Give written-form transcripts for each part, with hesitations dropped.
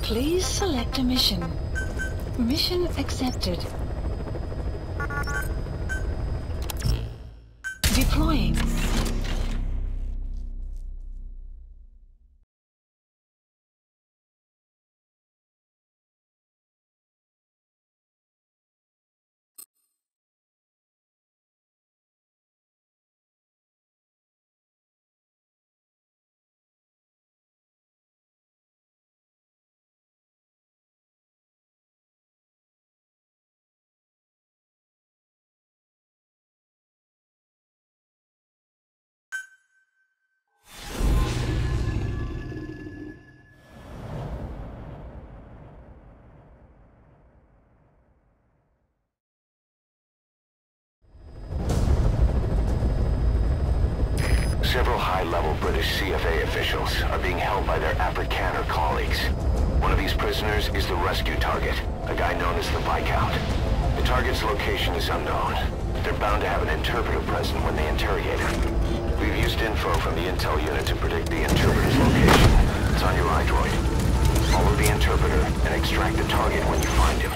Please select a mission. Mission accepted. Deploying. Several high-level British CFA officials are being held by their Afrikaner colleagues. One of these prisoners is the rescue target, a guy known as the Viscount. The target's location is unknown. They're bound to have an interpreter present when they interrogate him. We've used info from the intel unit to predict the interpreter's location. It's on your iDroid. Follow the interpreter and extract the target when you find him.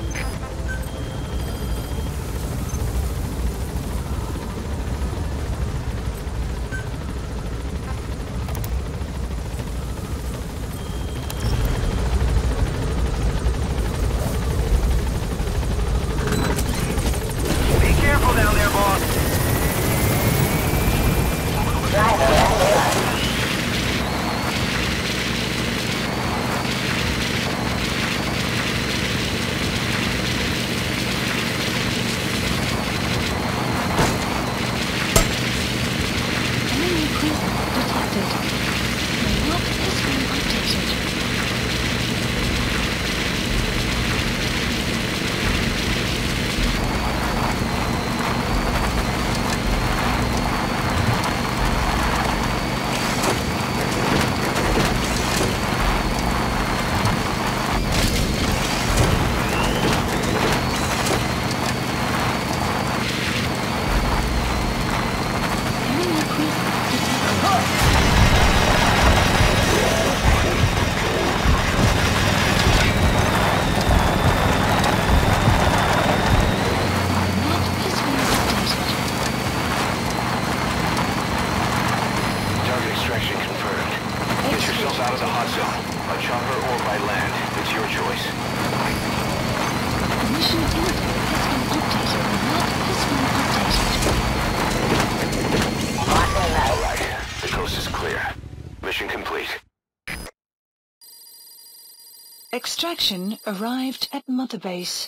Extraction arrived at Mother Base.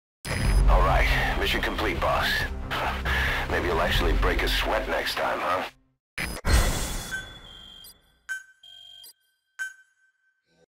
All right, mission complete, boss. Maybe you'll actually break a sweat next time, huh?